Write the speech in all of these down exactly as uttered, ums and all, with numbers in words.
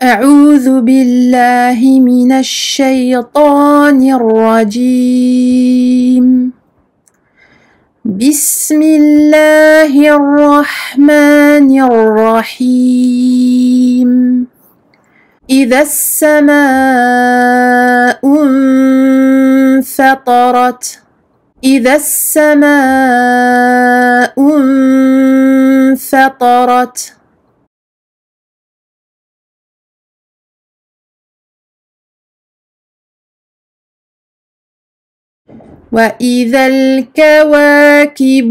أعوذ بالله من الشيطان الرجيم. بسم الله الرحمن الرحيم. إذا السماء انفطرت إذا السماء انفطرت وإذا الكواكب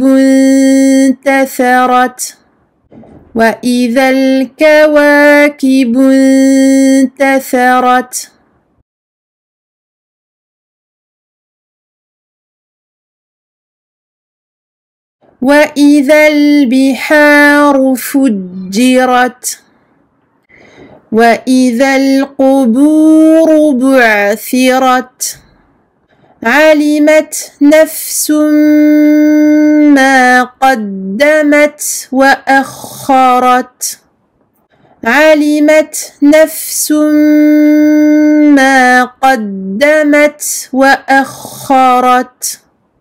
انتثرت وإذا الكواكب انتثرت وإذا البحار فجرت وإذا القبور بعثرت علمت نفس ما قدمت وأخرت علمت نفس ما قدمت وأخرت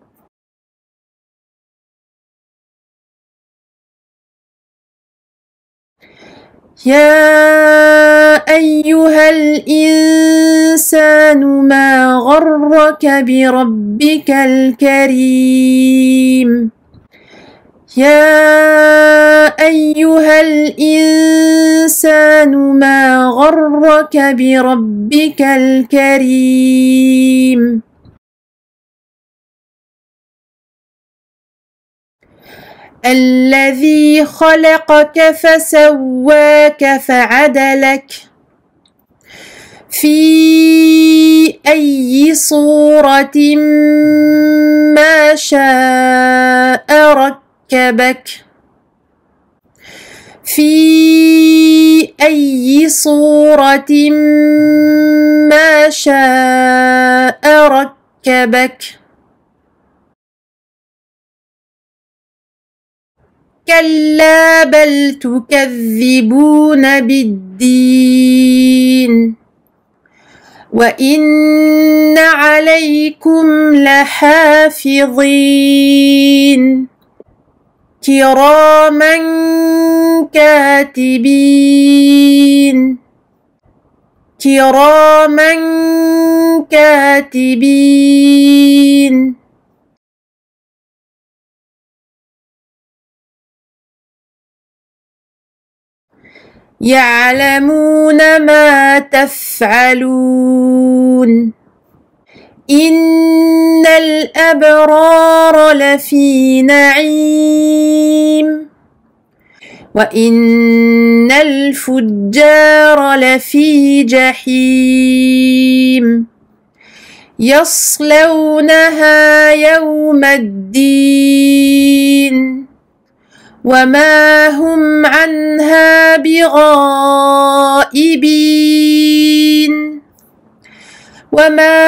يا أيها الإنسان ما غرك بربك الكريم يا أيها الإنسان ما غرك بربك الكريم الذي خلقك فسواك فعدلك في أي صورة ما شاء ركبك في أي صورة ما شاء ركبك كلا بل تكذبون بالدين وإن عليكم لحافظين كراما كاتبين كراما كاتبين يعلمون ما تفعلون إن الأبرار لفي نعيم وإن الفجار لفي جحيم يصلونها يوم الدين وما هم عنها بغائبين وما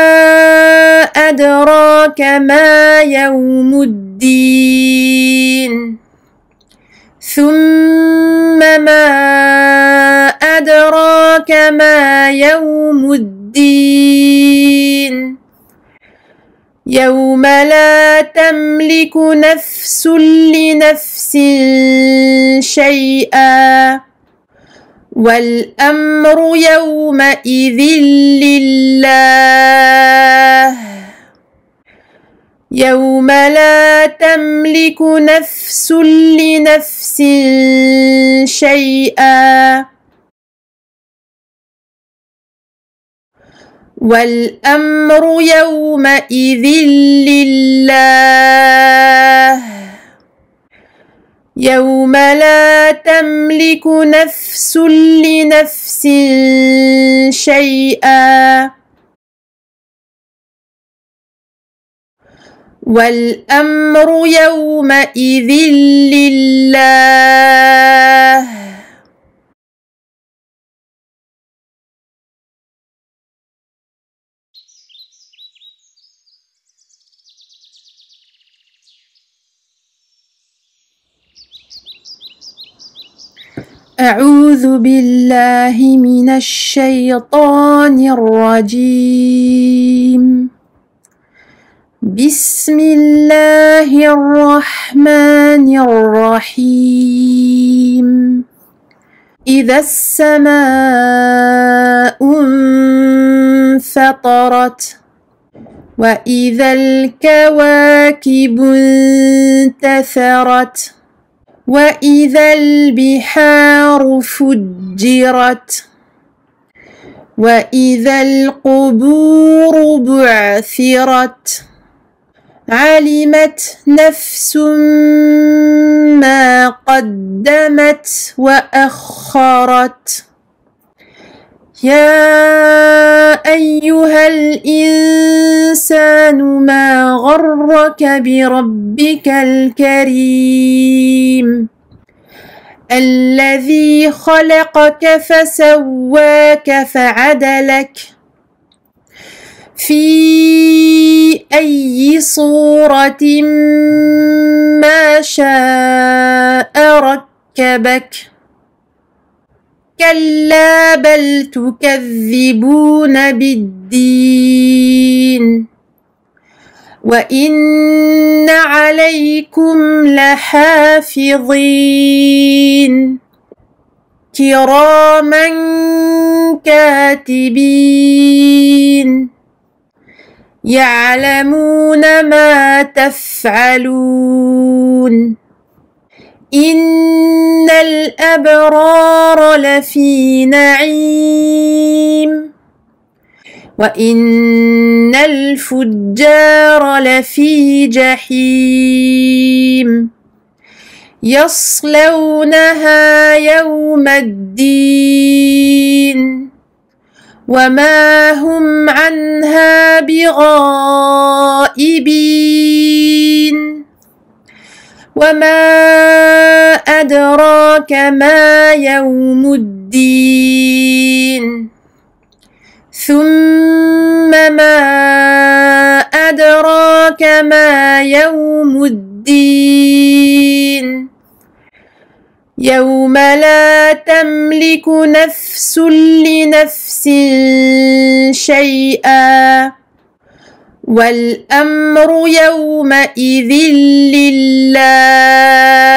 أدراك ما يوم الدين ثم ما أدراك ما يوم الدين يوم لا تملك نفس لنفس شيئا والأمر يومئذ لله يوم لا تملك نفس لنفس شيئا والأمر يومئذ لله يوم لا تملك نفس لنفس شيئا والأمر يومئذ لله أعوذ بالله من الشيطان الرجيم. بسم الله الرحمن الرحيم. إذا السماء انفطرت وإذا الكواكب انتثرت وإذا البحار فجرت وإذا القبور بعثرت علمت نفس ما قدمت وأخرت. يا أيها الإنسان ما غرك بربك الكريم الذي خلقك فسواك فعدلك في أي صورة ما شاء ركبك. كلا بل تكذبون بالدين وإن عليكم لحافظين كراما كاتبين يعلمون ما تفعلون. إن الأبرار لفي نعيم وإن الفجار لفي جحيم يصلونها يوم الدين وما هم عنها بغائبين. وما أدراك ما يوم الدين ثم ما أدراك ما يوم الدين يوم لا تملك نفس لنفس شيئا والأمر يومئذ لله.